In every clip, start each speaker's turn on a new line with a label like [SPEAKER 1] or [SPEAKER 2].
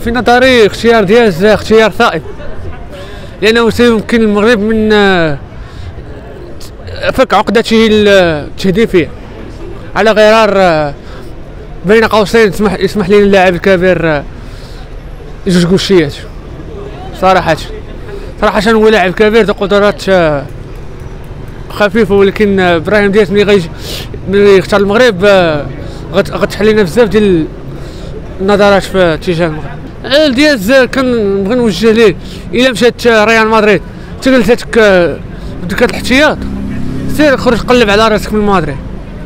[SPEAKER 1] في نظري اختيار دياز اختيار صائب، لانه سيمكن المغرب من فك عقدته التهديفيه على غرار بين قوسين يسمح لنا اللاعب الكبير جوج كوشيات. صراحه هو لاعب كبير ذو قدرات خفيفه، ولكن ابراهيم دياز ملي يختار المغرب غتحل لنا بزاف ديال النظرات في اتجاه المغرب. دياز كنبغي نوجه ليه الا مشات ريال مدريد تجلساتك بدك الاحتياط، سير خرج قلب على راسك من مدريد،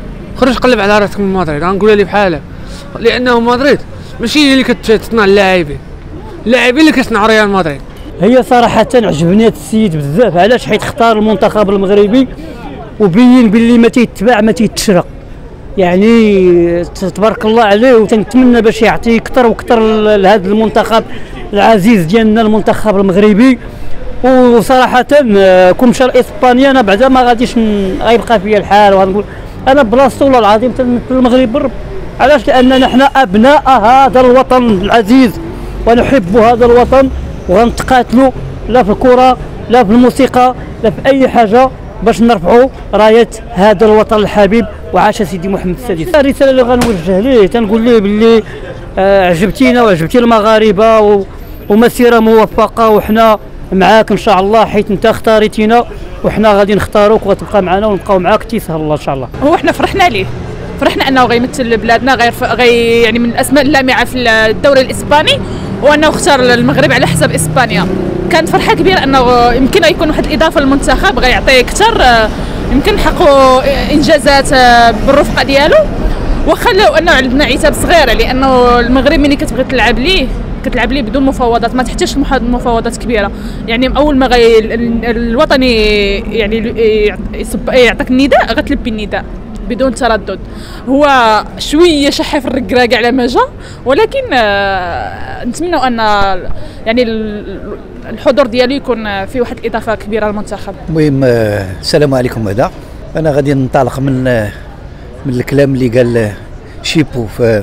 [SPEAKER 1] غنقولها لي بحالها، لانه مدريد ماشي هي اللي كتصنع اللاعبين اللي كتصنع ريال مدريد.
[SPEAKER 2] هي صراحه عجبني هذا السيد بزاف، علاش؟ حيت اختار المنتخب المغربي وبين باللي ما تيتباع ما تيتشرى، يعني تبارك الله عليه، وتنتمنى باش يعطي اكثر واكثر لهذا المنتخب العزيز ديالنا المنتخب المغربي. وصراحه كون مشى لاسبانيا انا بعدا ما غاديش غيبقى فيا الحال، وغنقول انا بلاصتو والله العظيم تنمثل المغرب بالرب. علاش؟ لاننا نحن ابناء هذا الوطن العزيز ونحب هذا الوطن، وغنتقاتلوا لا في الكره لا في الموسيقى لا في اي حاجه باش نرفعوا رايه هذا الوطن الحبيب. وعاش سيدي محمد السادس. الرساله اللي غنوجه ليه تنقول ليه باللي عجبتينا وعجبتي المغاربه ومسيره موفقه، وحنا معاك ان شاء الله، حيت انت اختاريتينا وحنا غادي نختاروك وغتبقى معنا ونبقاو معاك تيسهل الله ان شاء الله.
[SPEAKER 3] هو حنا فرحنا ليه، فرحنا انه غيمثل بلادنا، يعني من الاسماء اللامعه في الدوري الاسباني، وانه اختار المغرب على حساب اسبانيا. كانت فرحه كبيره انه يمكن يكون واحد الاضافه للمنتخب، غيعطي اكثر، يمكن نحققوا انجازات بالرفقه ديالو، واخا لو انه عندنا عتاب صغيره، لانه المغرب ملي كتبغي تلعب ليه بدون مفاوضات، ما تحتاجش مفاوضات كبيره. يعني اول ما الوطني يعني يعطيك النداء غتلبي النداء بدون تردد. هو شويه شح في الركراكه على ما جا، ولكن نتمنوا ان يعني الحضور ديالو يكون فيه واحد الاضافه كبيره للمنتخب.
[SPEAKER 4] المهم السلام عليكم. هذا انا غادي ننطلق من الكلام اللي قال شيبو في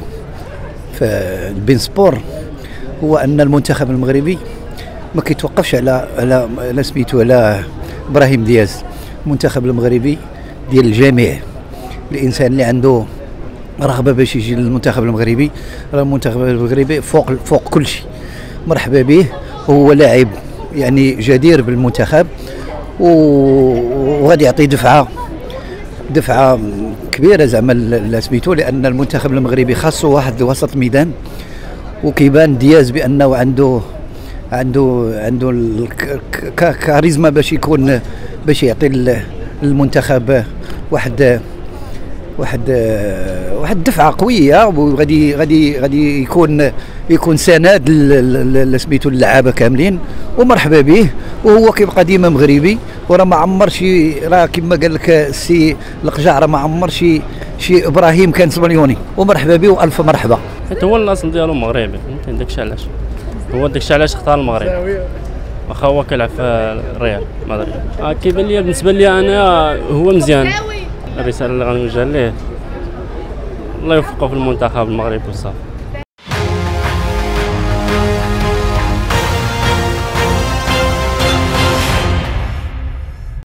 [SPEAKER 4] البين سبور، هو ان المنتخب المغربي ما كيتوقفش على سميتو على ابراهيم دياز. المنتخب المغربي ديال الجميع، الانسان اللي عنده رغبه باش يجي للمنتخب المغربي، راه المنتخب المغربي فوق كل شيء. مرحبا به، وهو لاعب يعني جدير بالمنتخب، وغادي يعطي دفعه كبيره زعما سميتو، لان المنتخب المغربي خاصو واحد وسط الميدان، وكيبان دياز بانه عنده كاريزما باش يعطي المنتخب واحد دفعه قويه، وغادي يكون سند لسميتو اللعابه كاملين. ومرحبا به، وهو كيبقى ديما مغربي، وراه ما عمر راه كما قال لك السي القجع، راه ما عمر شي ابراهيم كان سبليوني. ومرحبا به والف مرحبا.
[SPEAKER 5] حيت هو الاصل ديالو مغربي، فهمتي؟ داكشي علاش اختار المغرب، واخا هو كيلعب في الريال مدريد. كيبان لي بالنسبه لي انا هو مزيان. الرساله اللي غنوجهها ليه الله يوفقه في المنتخب المغربي وصافي.